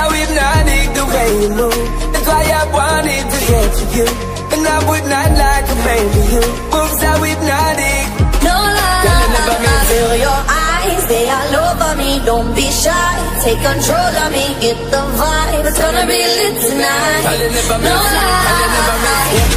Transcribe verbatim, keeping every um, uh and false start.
so hypnotic the way you move. That's why I wanted to get to you, and I would not like to maybe you. Move so hypnotic. No lie, girl, I never meant to. feel your eyes, they all over me. Don't be shy, take control of me. Get the vibe, it's gonna be lit tonight. Girl, I never No meant to. Girl, I never meant to. lie,